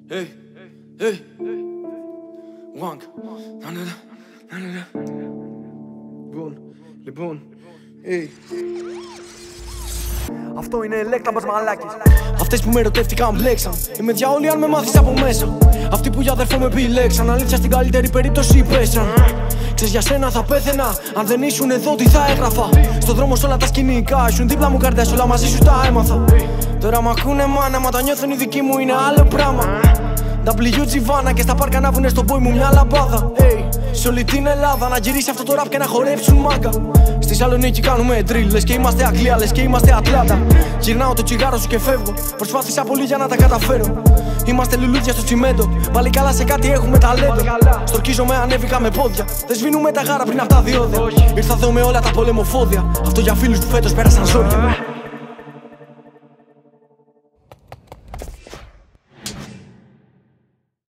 Hey, hey, Wang. Λοιπόν, hey. Αυτό είναι Electabaz μαλάκες. Αυτές που με ερωτεύτηκαν μπλέξαν. Είμαι διάολοι αν με μάθεις από μέσα. Αυτοί που για αδερφό με επιλέξαν. Αλήθεια στην καλύτερη περίπτωση πέσαν. Ξέρεις για σένα θα πέθαινα. Αν δεν ήσουν εδώ τι θα έγραφα. Στον δρόμο σ' όλα τα σκηνικά. Ήσουν δίπλα μου καρδιά, όλα μαζί σου τα έμαθα. Τώρα μ' ακούνε μάνα, μα τα νιώθουν οι δικοί μου είναι άλλο πράγμα. WG Βάνα και στα πάρκα να βουνε στον πόη μου μια λαμπάδα. Σε όλη την Ελλάδα να γυρίσει αυτό το ραπ και να χορέψουν μάγκα. Στη Σαλονίκη κάνουμε drill, λες και είμαστε Αγγλία, λες και είμαστε Ατλάντα. Γυρνάω το τσιγάρο σου και φεύγω. Προσπάθησα πολύ για να τα καταφέρω. Είμαστε λουλούδια στο τσιμέντο. Πάλι καλά σε κάτι έχουμε ταλέντο. Στορκίζομαι, ανέβηκα με πόδια. Δεν σβήνουμε τα γάρα πριν από τα διόδια. Ήρθα εδώ με όλα τα πολεμοφόδια. Αυτό για φίλους που φέτος πέρασαν ζόρια.